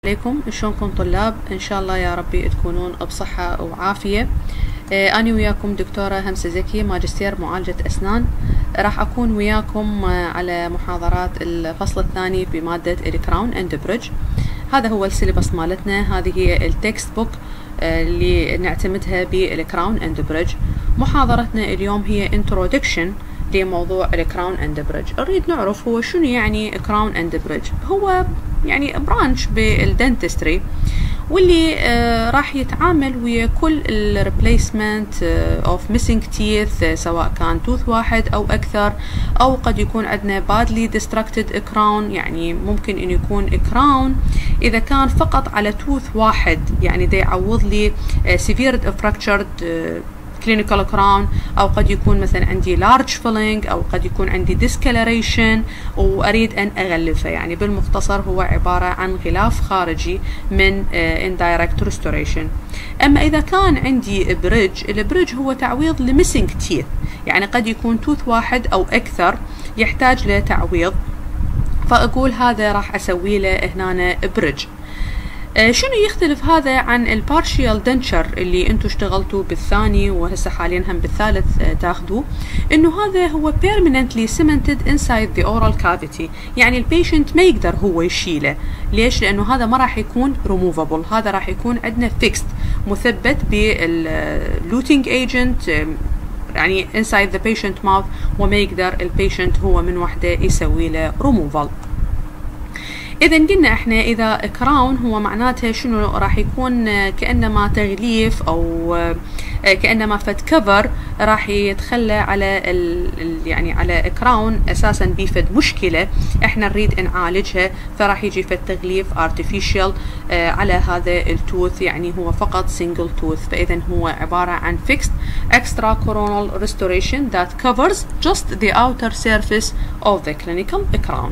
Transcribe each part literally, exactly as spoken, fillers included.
عليكم، شلونكم طلاب؟ ان شاء الله يا ربي تكونون بصحة وعافية. آه أنا وياكم دكتورة همسة زكي، ماجستير معالجة أسنان. راح أكون وياكم آه على محاضرات الفصل الثاني بمادة الكراون اند بريدج. هذا هو السيلبس مالتنا، هذه هي التكست بوك آه اللي نعتمدها بالكراون اند بريدج. محاضرتنا اليوم هي انترودكشن لموضوع الكراون اند بريدج. نريد نعرف هو شنو يعني كراون اند بريدج. هو يعني برانش بالدنتستري واللي آه راح يتعامل ويا كل الريبليسمنت اوف ميسنج تيث، سواء كان توث واحد او اكثر، او قد يكون عندنا badly destructed crown، يعني ممكن ان يكون كراون اذا كان فقط على توث واحد، يعني دا يعوض لي uh, severe fractured uh, clinical crown، او قد يكون مثلا عندي large filling، او قد يكون عندي discoloration واريد ان اغلفه. يعني بالمختصر هو عبارة عن غلاف خارجي من uh, indirect restoration. اما اذا كان عندي بريدج، البريدج هو تعويض لميسنج تيث، يعني قد يكون توث واحد او اكثر يحتاج لتعويض، فاقول هذا راح اسوي له هنا بريدج. آه شنو يختلف هذا عن البارشيال دنتشر اللي انتم اشتغلتوا بالثاني وهسه حاليا هم بالثالث آه تاخذوه؟ انه هذا هو permanently cemented inside the oral cavity، يعني البيشنت ما يقدر هو يشيله. ليش؟ لانه هذا ما راح يكون removable، هذا راح يكون عندنا fixed، مثبت باللوتينج ايجنت آه يعني inside the patient mouth، وما يقدر البيشنت هو من وحده يسوي له removal. إذا قلنا إحنا إذا كراون هو معناته شنو؟ راح يكون كأنما تغليف أو كأنما فد كفر راح يتخلى على ال يعني على كراون أساسا بيفد مشكلة إحنا نريد نعالجها، فراح يجي فد تغليف artificial على هذا التوث، يعني هو فقط single tooth. فإذا هو عبارة عن fixed extra coronal restoration that covers just the outer surface of the clinical crown.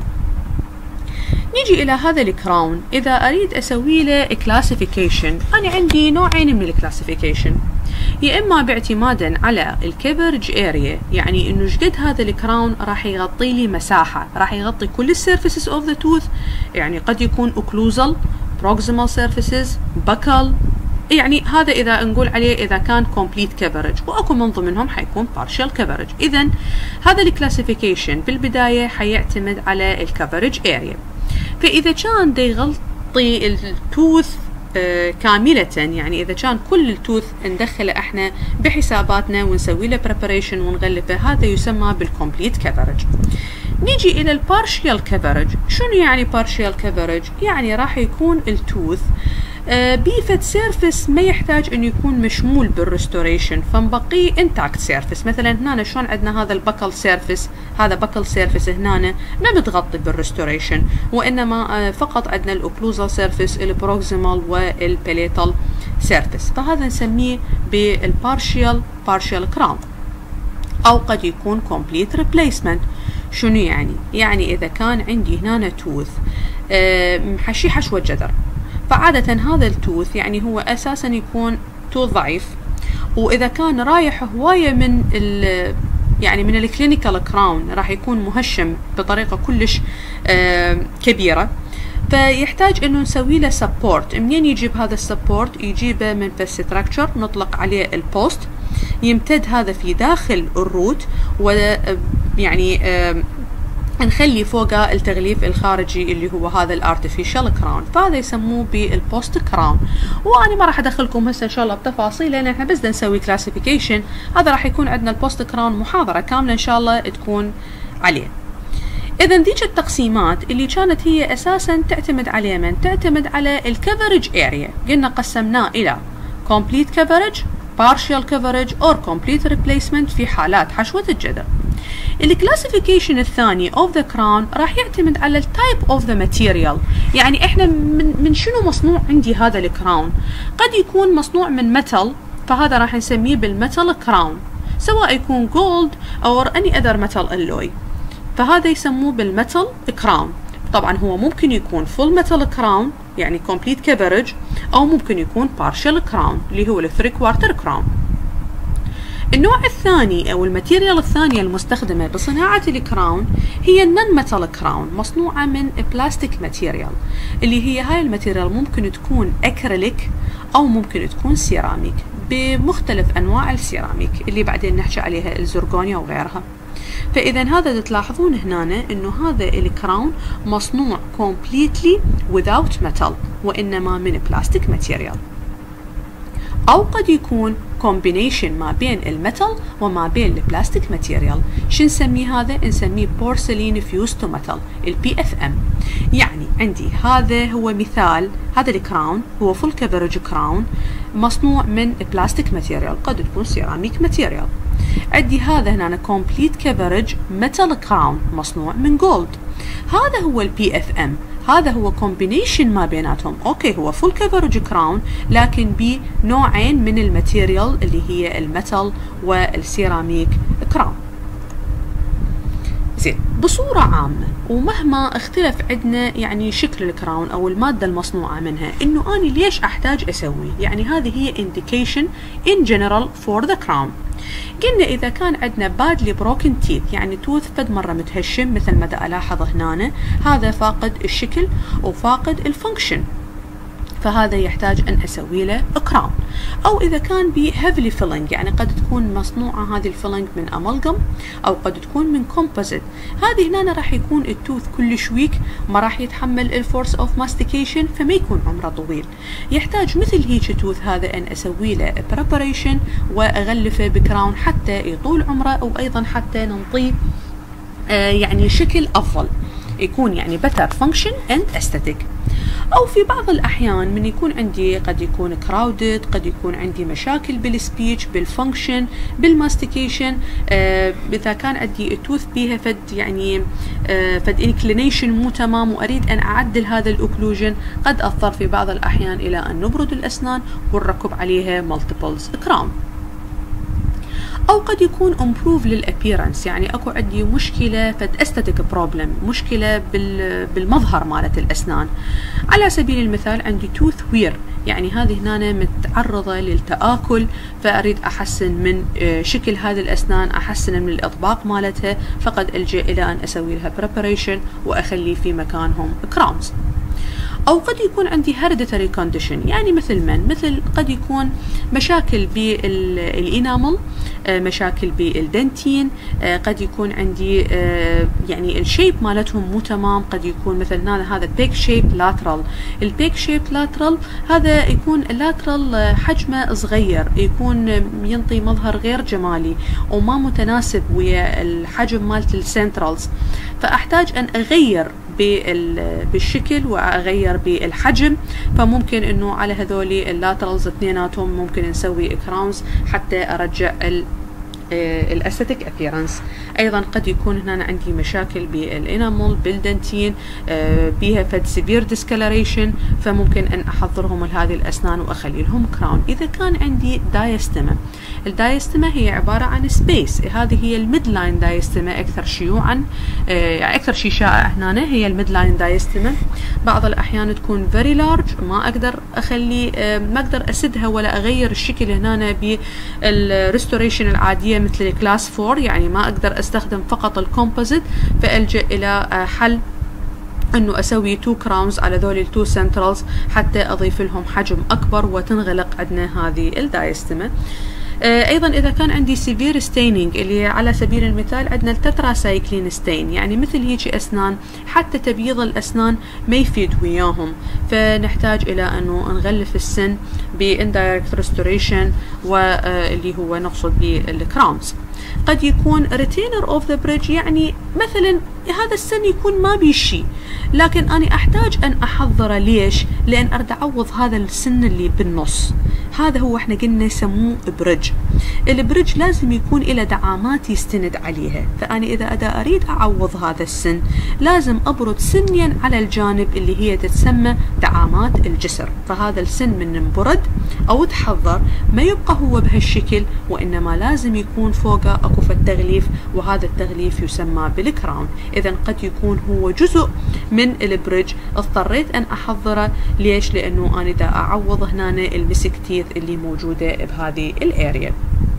نيجي إلى هذا الكراون، إذا أريد أسوي له كلاسيفيكيشن، أنا عندي نوعين من الكلاسيفيكيشن، يا إما باعتمادا على الكفرج اريا، يعني إنه شقد هذا الكراون راح يغطي لي مساحة، راح يغطي كل السيرفيسز أوف ذا توث، يعني قد يكون اوكلوزال، بروكسيمال سيرفيسز، بكال، يعني هذا إذا نقول عليه إذا كان complete coverage، وأكو من ضمنهم حيكون partial coverage. إذا هذا الكلاسيفيكيشن بالبداية حيعتمد على الكفرج اريا. فإذا كان دا يغطي التوث آه كاملة، يعني إذا كان كل التوث ندخله إحنا بحساباتنا ونسوي له preparation ونغلفه، هذا يسمى بالcomplete coverage. نيجي إلى البارشيال كفرج. شنو يعني بارشيال كفرج؟ يعني راح يكون التوث آه بيفت سيرفس ما يحتاج انه يكون مشمول بالريستوريشن، فنبقيه انتاكت سيرفس. مثلا هنا شلون عندنا هذا البكل سيرفس، هذا بكل سيرفس هنا ما متغطي بالريستوريشن، وانما آه فقط عندنا الاوكلوزال سيرفس، البروكسيمال والباليتال سيرفس، فهذا نسميه بالبارشيال بارشيال كراون. او قد يكون كومبليت ريبليسمنت. شنو يعني؟ يعني اذا كان عندي هنا توث آه محشي حشوة جذر، فعادة هذا التوث يعني هو أساسا يكون توث ضعيف، وإذا كان رايح هواية من ال يعني من الكلينيكال كراون راح يكون مهشم بطريقة كلش آه كبيرة، فيحتاج إنه نسوي له سبورت. منين يجيب هذا السبورت؟ يجيبه من فالستراكشر نطلق عليه البوست، يمتد هذا في داخل الروت، ويعني آه نخلي فوقه التغليف الخارجي اللي هو هذا الارتفيشال كراون، فهذا يسموه بالبوست كراون. وانا ما راح ادخلكم هسه ان شاء الله بتفاصيل، لان احنا بس نسوي كلاسيفيكيشن. هذا راح يكون عندنا البوست كراون محاضره كامله ان شاء الله تكون عليه. اذا ذيك التقسيمات اللي كانت هي اساسا تعتمد على من؟ تعتمد على الكفرج اريا. قلنا قسمناه الى complete coverage، partial coverage or complete replacement في حالات حشوة الجذر. الكلاسيفيكيشن الثاني of the crown راح يعتمد على التايب of the material، يعني احنا من, من شنو مصنوع عندي هذا الكراون. قد يكون مصنوع من ميتال، فهذا راح نسميه بالميتال كراون، سواء يكون جولد او any other metal alloy، فهذا يسموه بالميتال كراون. طبعا هو ممكن يكون full metal crown يعني complete coverage، او ممكن يكون partial crown اللي هو الثري كوارتر كراون. النوع الثاني أو الماتيريال الثانية المستخدمة بصناعة الكراون هي النون ميتال كراون، مصنوعة من بلاستيك ماتيريال، اللي هي هاي الماتيريال ممكن تكون أكريليك أو ممكن تكون سيراميك، بمختلف أنواع السيراميك اللي بعدين نحكي عليها الزرقونيا وغيرها. فإذا هذا تلاحظون هنا إنه هذا الكراون مصنوع completely without metal، وإنما من بلاستيك ماتيريال، أو قد يكون combination ما بين الميتال وما بين البلاستيك ماتيريال. شو نسميه هذا؟ نسميه porcelain fused to metal، البي اف ام. يعني عندي هذا هو مثال، هذا الكراون هو فول كفرج كراون مصنوع من بلاستيك ماتيريال، قد تكون سيراميك ماتيريال. عندي هذا هنا complete coverage metal كراون مصنوع من جولد، هذا هو البي اف ام. هذا هو كومبينيشن ما بيناتهم. اوكي هو فول كفرج كراون لكن بنوعين من الماتيريال اللي هي الميتال والسيراميك كراون. زين، بصورة عامة ومهما اختلف عندنا يعني شكل الكراون او المادة المصنوعة منها، انه اني ليش احتاج اسوي؟ يعني هذه هي indication in general for the crown. قلنا إذا كان عندنا badly broken teeth، يعني توث فد مرة متهشم مثل ما دا ألاحظ هنا، هذا فاقد الشكل وفاقد الفانكشن، فهذا يحتاج أن أسوي له كراون. أو إذا كان ب heavily filling، يعني قد تكون مصنوعة هذه الفيلينج من أمالجم أو قد تكون من كومبوزيت، هذه هنا راح يكون التوث كلش ويك، ما راح يتحمل الفورس أوف ماستيكيشن، فما يكون عمره طويل. يحتاج مثل هيك توث هذا أن أسوي له preparation وأغلفه بكراون حتى يطول عمره، وأيضا حتى ننطيه آه يعني شكل أفضل، يكون يعني better function and aesthetic. أو في بعض الأحيان من يكون عندي قد يكون كراودد، قد يكون عندي مشاكل بالسبيتش، بالفانكشن، بالماستيكيشن، آه إذا كان عندي التوث بيها فد يعني آه فد انكلينيشن مو تمام وأريد أن أعدل هذا الأوكلوجن، قد أضطر في بعض الأحيان إلى أن نبرد الأسنان ونركب عليها مالتيبلز كراون. أو قد يكون امبروف للابيرنس، يعني اكو عندي مشكلة فد استاتيك بروبلم، مشكلة بالمظهر مالت الأسنان. على سبيل المثال عندي توث وير، يعني هذه هنا متعرضة للتآكل، فأريد أحسن من شكل هذه الأسنان، أحسن من الإطباق مالتها، فقد ألجأ إلى أن أسوي لها preparation وأخلي في مكانهم كراونز. أو قد يكون عندي hereditary condition، يعني مثل من مثل قد يكون مشاكل بالإنامل، مشاكل بالدنتين، قد يكون عندي يعني الشيب مالتهم مو تمام، قد يكون مثلا هذا بيك شيب لاترال. البيك شيب لاترال هذا يكون اللاترال حجمه صغير، يكون ينطي مظهر غير جمالي وما متناسب ويا الحجم مالت السنترالز، فأحتاج أن أغير بالشكل وأغير بالحجم. فممكن انه على هذولي اللاترالز اثنيناتهم ممكن نسوي كراونز حتى ارجع الاستاتيك ابيرنس. ايضا قد يكون هنا عندي مشاكل بالانامل، بالدنتين، بيها فد سيفير ديسكالريشن، فممكن ان احضرهم لهذه الاسنان واخلي لهم كراون. اذا كان عندي دايستما، الدايستما هي عباره عن سبيس، هذه هي الميد لاين دايستما اكثر شيوعا، يعني اكثر شيء شائع هنا هي الميد لاين دايستما. بعض الاحيان تكون فيري لارج، ما اقدر اخلي ما اقدر اسدها ولا اغير الشكل هنا بالريستوريشن العاديه مثل الكلاس فور، يعني ما اقدر استخدم فقط الكومبوزيت، فالجأ الى حل انه اسوي تو كراونز على ذول التو سنترالز حتى اضيف لهم حجم اكبر وتنغلق عندنا هذه الدايستما. ايضا اذا كان عندي سيفير ستينينج، اللي على سبيل المثال عندنا التتراسايكلين ستين، يعني مثل هيك اسنان حتى تبييض الاسنان ما يفيد وياهم، فنحتاج الى انه نغلف السن باندايركت ريستوريشن، واللي هو نقصد بالكراونز. قد يكون ريتينر اوف ذا بريدج، يعني مثلا هذا السن يكون ما بيه شيء لكن انا احتاج ان احضره. ليش؟ لان اريد اعوض هذا السن اللي بالنص، هذا هو احنا قلنا يسموه بريدج. البريدج لازم يكون له دعامات يستند عليها، فانا اذا ادا اريد اعوض هذا السن لازم ابرد سنيا على الجانب اللي هي تتسمى دعامات الجسر، فهذا السن من انبرد او تحضر ما يبقى هو بهالشكل، وانما لازم يكون فوقه اكو التغليف، وهذا التغليف يسمى بالكراون. اذا قد يكون هو جزء من البريدج اضطريت ان احضره. ليش؟ لانه انا دا اعوض هنا المسك تيث اللي موجوده بهذه الاريا.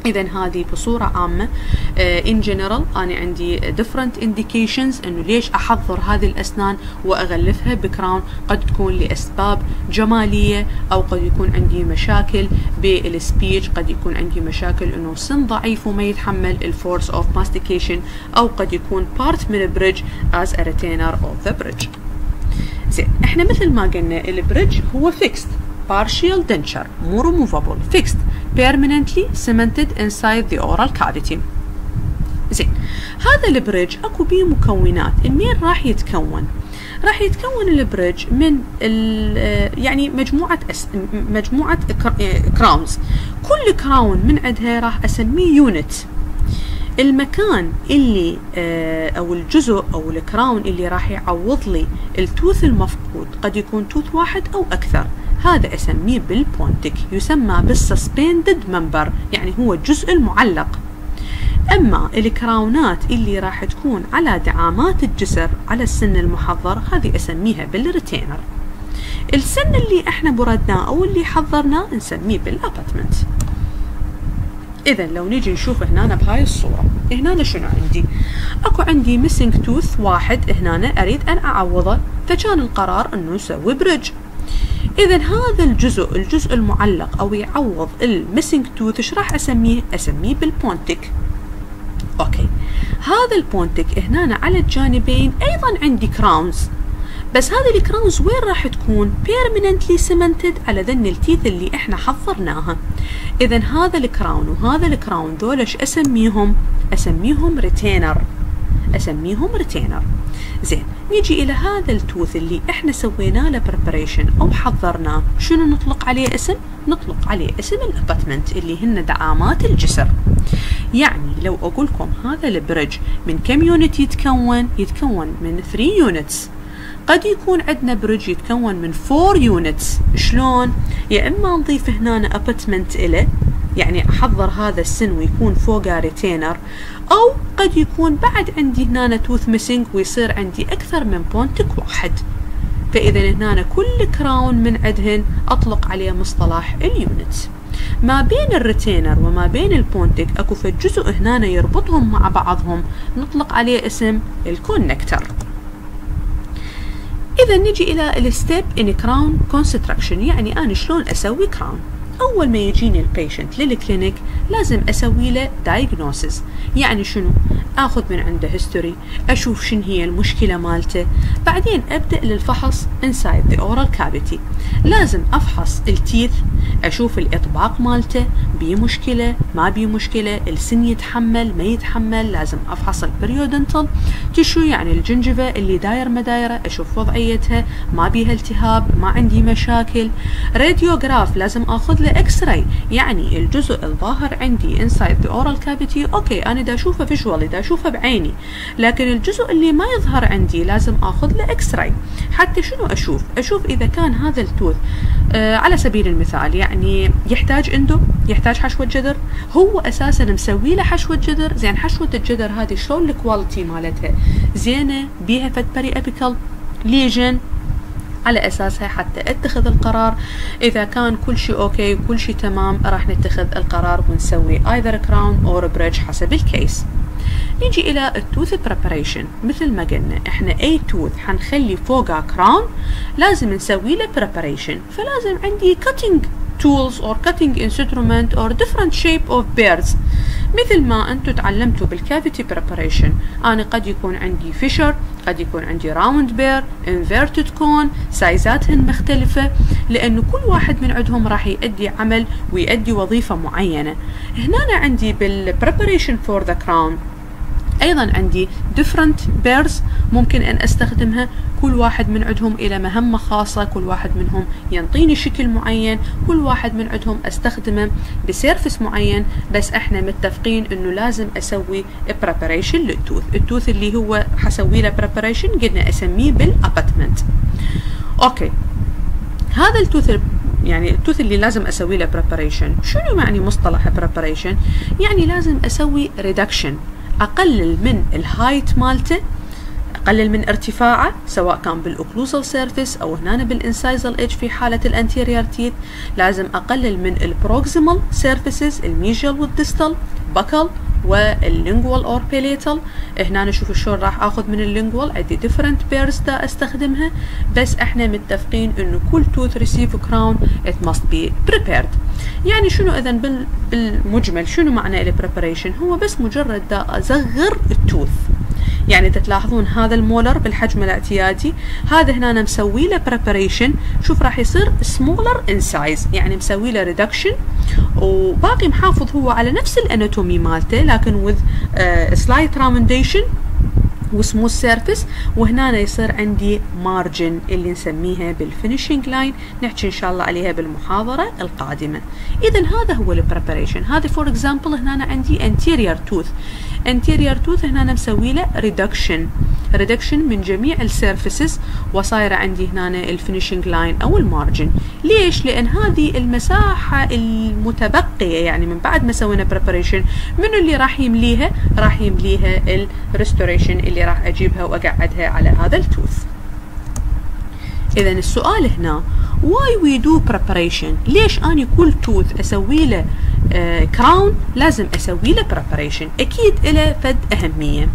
إذا هذه بصورة عامة in general أنا عندي different indications إنه ليش أحضر هذه الأسنان وأغلفها بكراون. قد تكون لأسباب جمالية، أو قد يكون عندي مشاكل بالسبيتش، قد يكون عندي مشاكل إنه سن ضعيف وما يتحمل الفورس of mastication، أو قد يكون part من البريدج as a retainer of the bridge. زين، إحنا مثل ما قلنا البريدج هو fixed partial denture مو removable fixed permanently cemented inside the oral cavity. زين، هذا البريدج اكو بيه مكونات. منين راح يتكون؟ راح يتكون البريدج من يعني مجموعة أس مجموعة كراونز. كل كراون من عندها راح اسميه يونت. المكان اللي او الجزء او الكراون اللي راح يعوض لي التوث المفقود قد يكون توث واحد او اكثر، هذا اسميه بالبونتك، يسمى بالسسبندد ممبر، يعني هو الجزء المعلق. اما الكراونات اللي راح تكون على دعامات الجسر على السن المحضر هذه اسميها بالريتينر. السن اللي احنا بردناه او اللي حضرناه نسميه بالاباتمنت. اذا لو نيجي نشوف هنا بهاي الصورة، هنا شنو عندي؟ اكو عندي ميسنج توث واحد هنا اريد ان اعوضه، فكان القرار انه نسوي بريدج. إذا هذا الجزء الجزء المعلق أو يعوض الميسنج توث إيش راح أسميه؟ أسميه بالبونتك. أوكي، هذا البونتك هنا على الجانبين أيضا عندي كراونز، بس هذه الكراونز وين راح تكون؟ permanently cemented على ذن التيث اللي إحنا حضرناها. إذا هذا الكراون وهذا الكراون ذولش أسميهم أسميهم ريتينر أسميهم ريتينر. زين، نيجي إلى هذا التوث اللي إحنا سوينا له preparation أو حضرناه، شنو نطلق عليه اسم؟ نطلق عليه اسم الاباتمنت اللي هن دعامات الجسر. يعني لو أقولكم هذا البريدج من كم يونت يتكون؟ يتكون من ثري يونتس. قد يكون عندنا بريدج يتكون من فور يونتس. شلون؟ يا إما نضيف هنا اباتمنت إله، يعني أحضر هذا السن ويكون فوقه ريتينر، أو قد يكون بعد عندي هنا توث ميسنج ويصير عندي أكثر من بونتك واحد. فإذا هنا كل كراون من عندهن أطلق عليه مصطلح اليونت. ما بين الريتينر وما بين البونتك أكو في الجزء هنا يربطهم مع بعضهم نطلق عليه اسم الكونكتر. إذا نجي إلى الستيب إن كراون كونستراكشن، يعني أنا شلون أسوي كراون. أول ما يجيني البيشنت للكلينيك لازم أسوي له دايجنوسيس، يعني شنو؟ آخذ من عنده هيستوري، أشوف شن هي المشكلة مالته، بعدين أبدأ للفحص inside the oral cavity. لازم أفحص التيث، أشوف الإطباق مالته، بيه مشكلة ما بيه مشكلة، السن يتحمل ما يتحمل. لازم أفحص البريودنتال تشو، يعني الجنجفة اللي داير ما دايرة، أشوف وضعيتها ما بيها التهاب، ما عندي مشاكل. راديوغراف لازم أخذ له اكس راي، يعني الجزء الظاهر عندي inside the oral cavity اوكي انا دا اشوفه فيجوالي، دا اشوفه بعيني، لكن الجزء اللي ما يظهر عندي لازم اخذ له اكس راي. حتى شنو اشوف؟ اشوف اذا كان هذا التوث آه على سبيل المثال يعني يحتاج اندو، يحتاج حشوة جذر، هو اساسا مسوي له حشوة جذر. زين، حشوة الجذر هذه شلون الكواليتي مالتها؟ زينه، بيها فد بري ابيكال ليجن، على اساسها حتى اتخذ القرار. اذا كان كل شيء اوكي وكل شيء تمام راح نتخذ القرار ونسوي either crown or bridge حسب الكيس. نيجي الى التوث بريباريشن. مثل ما قلنا احنا اي توث حنخلي فوقها كراون لازم نسوي له بريباريشن، فلازم عندي cutting tools or cutting instrument or different shape of bears. مثل ما انتم تعلمتوا بالكافيتي بريباريشن، انا قد يكون عندي فيشر، قد يكون عندي راوند بير، انفيرتد كون، سايزاتهن مختلفة، لانه كل واحد من عندهم راح يؤدي عمل ويؤدي وظيفة معينة. هنا عندي بالبريباريشن فور ذا كراون ايضا عندي different bears ممكن ان استخدمها، كل واحد من عندهم الى مهمة خاصة، كل واحد منهم ينطيني شكل معين، كل واحد من عندهم استخدمه بسيرفس معين، بس احنا متفقين انه لازم اسوي preparation للتوث. التوث اللي هو حسوي له preparation قلنا اسميه بالاباتمنت. اوكي، هذا التوث يعني التوث اللي لازم اسوي له preparation، شنو يعني مصطلح preparation؟ يعني لازم اسوي reduction، اقلل من الهايت مالته، أقلل من ارتفاعه سواء كان بالأوكلوزال سيرفيس أو هنا بالإنسايزال إيدج في حالة الأنتيريور تيث. لازم أقلل من البروكسيمال سيرفيسز الميجيال والديستال بكل واللينجوال اور بيليتال. هنا نشوف شلون راح اخذ من اللينجوال، عندي ديفرنت بيرز دا استخدمها، بس احنا متفقين انه كل توث ريسيف كراون it must be prepared. يعني شنو اذا بالمجمل شنو معنى البريباريشن؟ هو بس مجرد دا اصغر التوث. يعني تلاحظون هذا المولر بالحجم الاعتيادي، هذا هنا أنا مسوي له preparation، شوف راح يصير smaller in size، يعني مسوي له reduction وباقي محافظ هو على نفس الاناتومي مالته لكن with uh, slight roundation وسموث سيرفيس. وهنا يصير عندي مارجن اللي نسميها بالفينيشنج لاين، نحكي ان شاء الله عليها بالمحاضره القادمه. اذا هذا هو البريباريشن. هذا فور اكزامبل هنا أنا عندي anterior tooth anterior tooth هنا أنا مسوي له ريدكشن ريدكشن من جميع السيرفيسز، وصايره عندي هنا الفينيشنج لاين او المارجن. ليش؟ لان هذه المساحه المتبقيه يعني من بعد ما سوينا بريباريشن منو اللي راح يمليها؟ راح يمليها الريستوريشن اللي راح اجيبها واقعدها على هذا التوث. اذا السؤال هنا why we do preparation؟ ليش اني كل توث اسوي له كراون uh, لازم اسوي له preparation؟ اكيد له فد اهميه.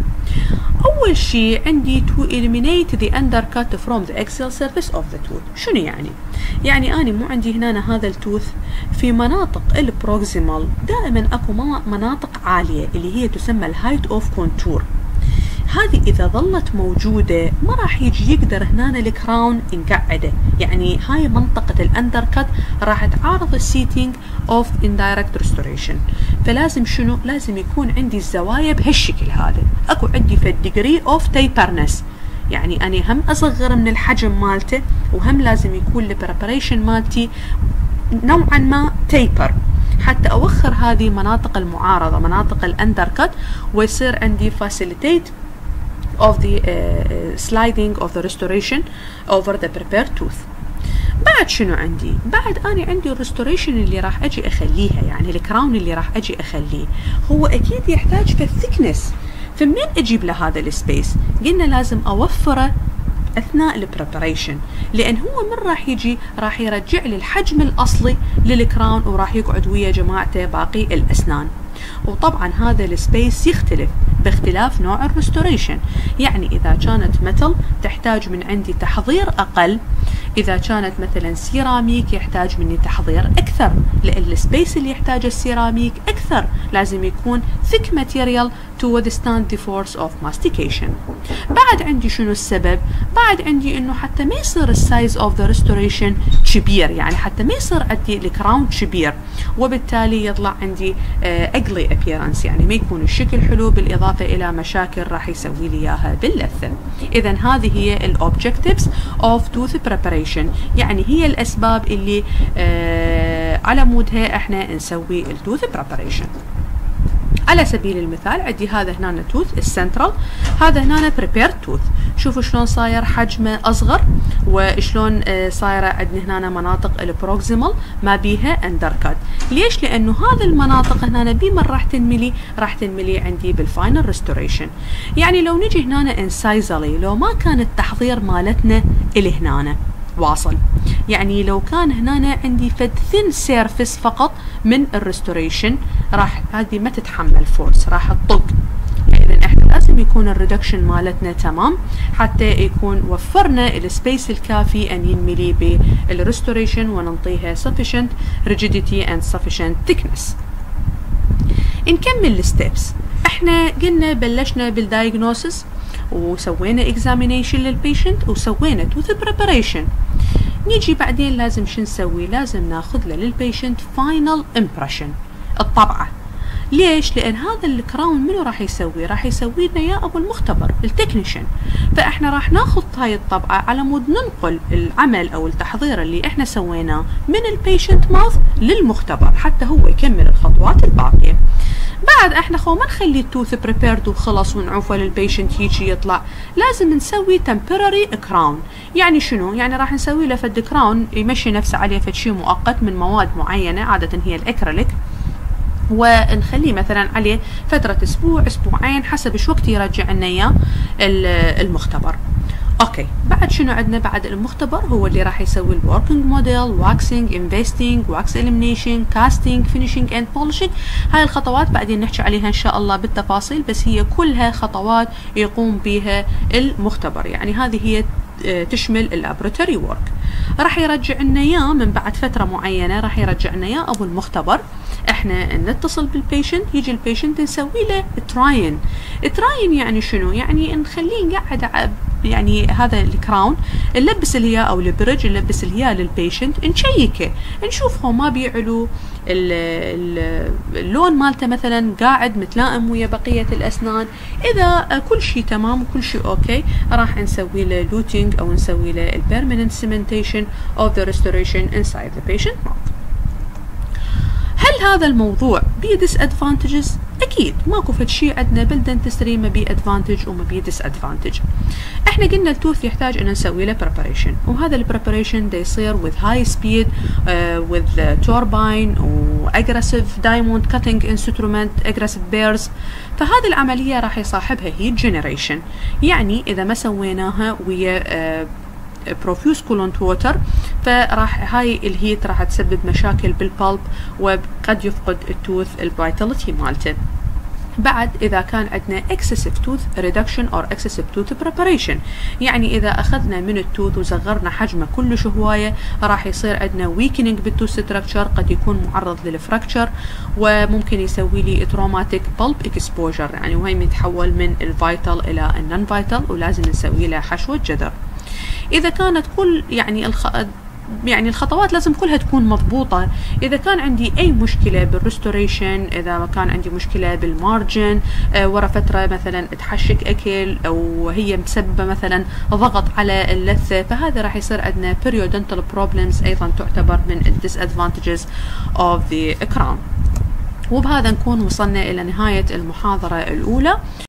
اول شيء عندي to eliminate the undercut from the axial surface of the tooth. شنو يعني؟ يعني اني مو عندي هنا هذا التوث في مناطق البروكسيمال دائما اكو مناطق عاليه اللي هي تسمى الهايت اوف كونتور. هذه إذا ظلت موجودة ما راح يجي يقدر هنا الكراون نقعده، يعني هاي منطقة الأندركت راح تعارض السيتينج اوف اندايركت ريستوريشن. فلازم شنو؟ لازم يكون عندي الزوايا بهالشكل هذا، اكو عندي في الديجري اوف تيبرنس، يعني أنا هم أصغر من الحجم مالته وهم لازم يكون البريباريشن مالتي نوعا ما تيبر حتى أوخر هذه مناطق المعارضة مناطق الأندركت ويصير عندي facilitate of the uh, sliding of the restoration over the prepared tooth. بعد شنو عندي؟ بعد أنا عندي الريستوريشن اللي راح أجي أخليها، يعني الكراون اللي راح أجي أخليه هو أكيد يحتاج في الثيكنس. فمنين أجيب له هذا السبيس؟ قلنا لازم أوفره أثناء البريباريشن، لأن هو من راح يجي راح يرجع لي الحجم الأصلي للكراون وراح يقعد ويا جماعته باقي الأسنان. وطبعا هذا السبيس يختلف باختلاف نوع الريستوريشن، يعني إذا كانت متل تحتاج من عندي تحضير أقل، إذا كانت مثلا سيراميك يحتاج مني تحضير أكثر، لأن السبيس اللي يحتاج السيراميك أكثر لازم يكون thick material to withstand the force of mastication. بعد عندي شنو السبب؟ بعد عندي إنه حتى ما يصير السايز of the restoration كبير، يعني حتى ما يصير عندي الكراون كبير وبالتالي يطلع عندي uh, ugly appearance، يعني ما يكون الشكل حلو، بالإضافة إلى مشاكل راح يسوي لي إياها باللثة. إذا هذه هي الobjectives of tooth preparation، يعني هي الأسباب اللي آه على مودها احنا نسوي التوث preparation. على سبيل المثال عندي هذا هنا توث السنترال، هذا هنا prepared tooth، شوفوا شلون صاير حجمه أصغر وشلون آه صايرة عندنا هنا مناطق البروكسيمال ما بيها اندركات. ليش؟ لأنه هذا المناطق هنا بمن راح تنملي؟ راح تنملي عندي بالفاينل ريستوريشن. يعني لو نجي هنا انسايزلي لو ما كان التحضير مالتنا إلي هنا واصل، يعني لو كان هنا عندي فد ثين سيرفيس فقط من الريستوريشن راح هذه ما تتحمل فورس، راح تطق. إذا احنا لازم يكون الريدكشن مالتنا تمام حتى يكون وفرنا السبيس الكافي ان ينملي بالريستوريشن وننطيها sufficient rigidity and sufficient thickness. نكمل الستبس. احنا قلنا بلشنا بالدايجنوسيس وسوينا examination للبيشنت وسوينا tooth preparation. نيجي بعدين لازم شو نسوي؟ لازم ناخذ له للبيشنت final impression، الطبعة. ليش؟ لأن هذا الكراون منو راح يسوي؟ راح يسوي لنا يا أبو المختبر التكنيشن. فإحنا راح ناخذ هاي الطبعة على مود ننقل العمل أو التحضير اللي إحنا سويناه من البيشنت ماوث للمختبر حتى هو يكمل الخطوات الباقية. بعد احنا خو ما نخلي التوث بريبيرد وخلص ونعوفه للبيشنت يجي يطلع، لازم نسوي temporary كراون. يعني شنو؟ يعني راح نسوي له فد كراون يمشي نفسه عليه فد شيء مؤقت من مواد معينة عادة هي الأكريليك، ونخليه مثلا عليه فترة اسبوع اسبوعين حسب شو وقت يرجع لنا اياه المختبر. اوكي، بعد شنو عندنا بعد المختبر؟ هو اللي راح يسوي الوركينج موديل، واكسينج، انفستينج، واكس اليمينيشن، كاستينج، فينيشنج اند بولشنج. هاي الخطوات بعدين نحكي عليها ان شاء الله بالتفاصيل، بس هي كلها خطوات يقوم بها المختبر، يعني هذه هي تشمل اللابوراتوري ورك. راح يرجع لنا اياه من بعد فتره معينه، راح يرجع لنا اياه ابو المختبر. احنا نتصل بالبيشنت، يجي البيشنت نسوي له تراين. تراين يعني شنو؟ يعني نخليه نقعد يعني هذا الكراون، نلبس الهياء او البرج، نلبس الهياء للبيشنت، نشيكه نشوف هو ما بيعلو اللون مالته مثلا قاعد متلائم ويا بقيه الاسنان. اذا كل شيء تمام وكل شيء اوكي، راح نسوي له لوتينج او نسوي له البيرمننت سيمنتيشن اوف ذا ريستوريشن انسايد ذا بيشنت ماوث. هل هذا الموضوع بيه ديس ادفانتجز؟ اكيد ماكو فد شيء عندنا بالدنتستري ما بيه ادفانتج وما بيه ديس ادفانتج. احنا قلنا التوث يحتاج ان نسوي له بريباريشن، وهذا البريباريشن دا يصير with high speed uh, with uh, turbine و aggressive diamond cutting instrument aggressive bears. فهذه العملية راح يصاحبها heat generation، يعني اذا ما سويناها ويا uh, بروفيوس كولونت ووتر فراح هاي الهيت راح تسبب مشاكل بالبلب، وقد يفقد التوث الفيتاليتي مالته. بعد إذا كان عندنا excessive tooth reduction or excessive tooth preparation، يعني إذا أخذنا من التوث وصغرنا حجمه كلش هواية، راح يصير عندنا weakening بالتوث structure، قد يكون معرض للفراكتشر، وممكن يسوي لي traumatic pulp exposure، يعني وهي يتحول من الفيتال إلى النون فيتال، ولازم نسوي له حشوة جذر. إذا كانت كل يعني الخ... يعني الخطوات لازم كلها تكون مضبوطة. إذا كان عندي أي مشكلة بالريستوريشن، إذا كان عندي مشكلة بالمارجن، آه ورا فترة مثلا تحشك أكل أو هي مسببة مثلا ضغط على اللثة، فهذا راح يصير عندنا periodontal problems، أيضا تعتبر من ال disadvantages of the crown. وبهذا نكون وصلنا إلى نهاية المحاضرة الأولى.